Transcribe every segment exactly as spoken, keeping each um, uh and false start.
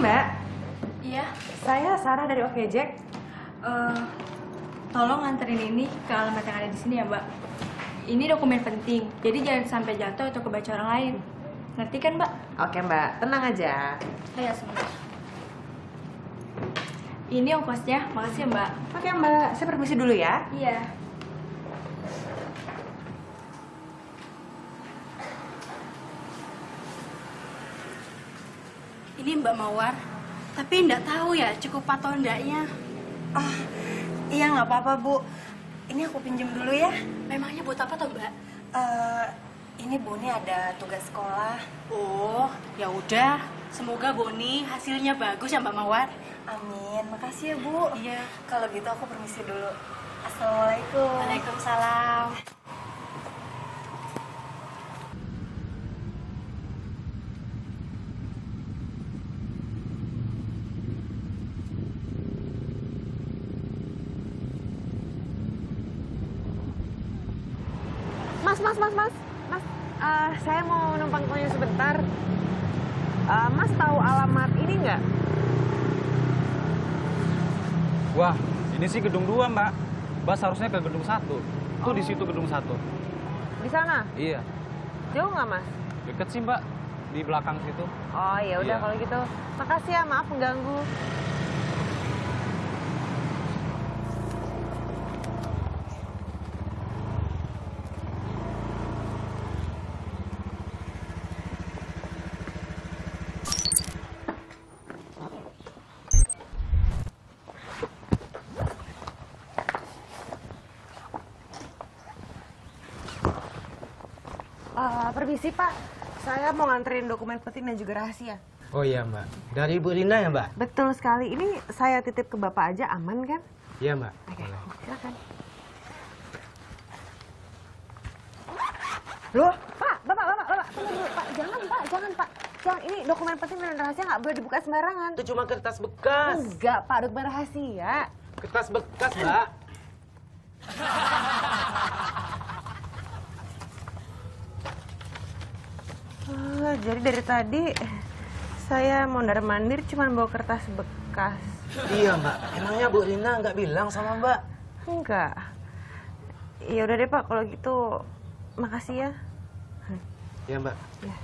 Mbak. Iya. Saya Sarah dari Oke Jack. Uh, tolong nganterin ini ke alamat yang ada di sini ya, Mbak. Ini dokumen penting, jadi jangan sampai jatuh atau kebaca orang lain. Ngerti kan, Mbak? Oke Mbak, tenang aja. Ayo sebentar. Ini ongkosnya, makasih ya, Mbak. Oke Mbak, saya permisi dulu ya. Iya. Ini Mbak Mawar, tapi nggak tahu ya cukup atau enggaknya. Ah, iya nggak apa-apa Bu. Ini aku pinjem dulu ya. Memangnya buat apa toh Mbak? Uh, ini Boni ada tugas sekolah. Oh, ya udah. Semoga Boni hasilnya bagus ya Mbak Mawar. Amin, makasih ya Bu. Iya. Kalau gitu aku permisi dulu. Assalamualaikum. Waalaikumsalam. Mas, mas, mas, mas. Mas, uh, saya mau numpang tanya sebentar. Uh, mas tahu alamat ini nggak? Wah, ini sih gedung dua, Mbak. Mbak seharusnya ke gedung satu. Tuh oh. Di situ gedung satu. Di sana? Iya. Jauh nggak, Mas? Deket sih, Mbak. Di belakang situ. Oh, ya udah iya. Kalau gitu. Makasih ya, maaf mengganggu. Uh, permisi Pak, saya mau nganterin dokumen penting dan juga rahasia. Oh iya Mbak, dari Bu Rina ya Mbak? Betul sekali, ini saya titip ke Bapak aja, aman kan? Iya Mbak. Oke, silakan. Loh, Pak, Bapak, Bapak, Bapak, tunggu dulu, Pak, jangan Pak, jangan Pak. Jangan, ini dokumen penting dan rahasia nggak boleh dibuka sembarangan. Itu cuma kertas bekas. Enggak Pak, dokumen rahasia. Kertas bekas Mbak. Oh, jadi dari tadi saya mondar-mandir cuma bawa kertas bekas. Iya Mbak, emangnya Bu Rina nggak bilang sama Mbak? Enggak. Ya udah deh Pak, kalau gitu makasih ya. Iya Mbak. Ya.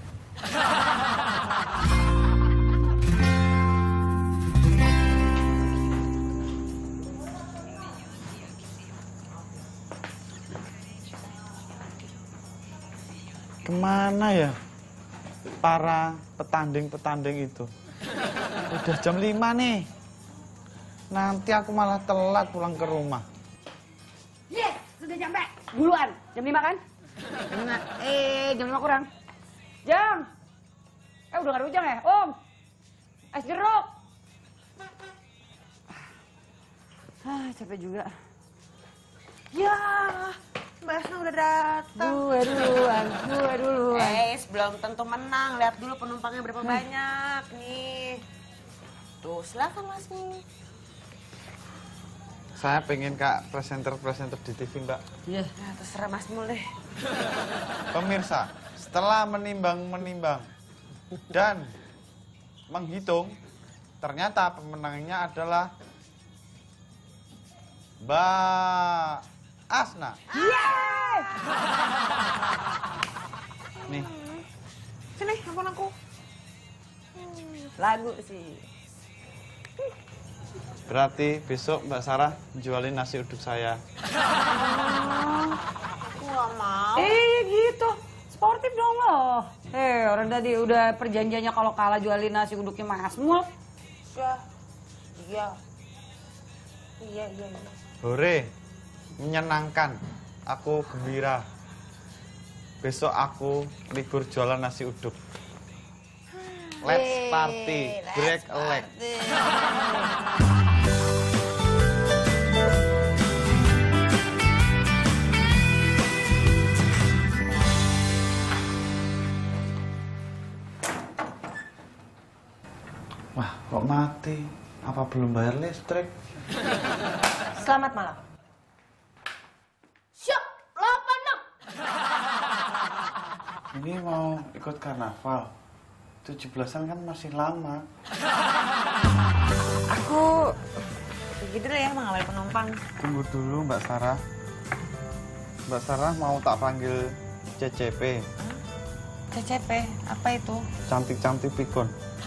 Kemana ya para petanding-petanding itu? Udah jam lima nih. Nanti aku malah telat pulang ke rumah. Yes, sudah nyampe. Duluan, jam lima kan? Nah, eh, jam lima kurang. Jam. Eh, udah gak ada ujang ya? Om. Es jeruk. Ah, capek juga. Ya, Mbak Esna udah datang. Gue duluan, gue duluan. Eh, belum tentu menang. Lihat dulu penumpangnya berapa hmm. banyak nih. Tuh, silakan Mas nih. Saya pengen Kak presenter-presenter di T V, Mbak. Iya. Nah, terserah Mas Mul deh. Pemirsa, setelah menimbang-menimbang dan menghitung, ternyata pemenangnya adalah Mbak Asna. Yeay! Nih. Sini, handphone aku. Lagu sih. Berarti besok Mbak Sarah jualin nasi uduk saya. Aku gak mau. Eh, gitu. Sportif dong lo. Eh, orang tadi udah perjanjiannya kalau kalah jualin nasi uduknya Mas Mul. Ya. Iya. Iya, iya, iya. Hore, menyenangkan. Aku gembira. Besok aku libur jualan nasi uduk. Let's party, break a leg. Wah, kok mati? Apa belum bayar listrik? Selamat malam. Syok, delapan dong. Ini mau ikut karnaval. tujuh belasan kan masih lama. Aku pergi dulu ya mengambil penumpang. Tunggu dulu Mbak Sarah. Mbak Sarah mau tak panggil C C P. C C P, apa itu? Cantik-cantik pikun.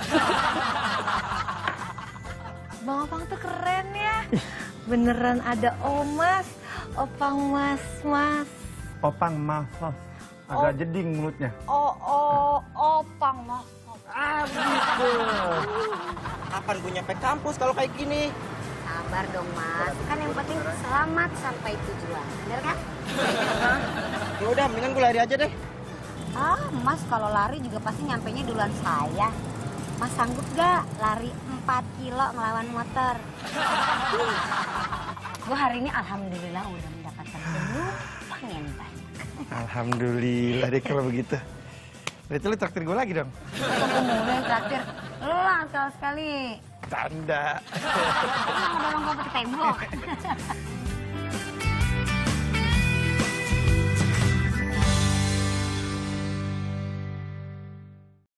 Bang Opang tuh keren ya. Beneran ada Omas, Opang Mas Mas. Opang mas, mas. Agak jeding mulutnya. Oh oh Opang Mas. Ah, gitu. Kapan gue nyampe kampus kalau kayak gini? Sabar dong mas, kan yang penting selamat sampai tujuan, bener kan? Ya udah, mendingan gue lari aja deh. Ah, mas kalau lari juga pasti nyampenya duluan saya. Mas sanggup gak lari empat kilo melawan motor? Gue hari ini alhamdulillah udah mendapatkan penumpang yang banyak. Alhamdulillah deh kalau begitu. Berarti lu traktir gue lagi dong? Aku mulu yang traktir, lu lah sekali-sekali. Tanda. Lu nggak dorong gue ke tembok.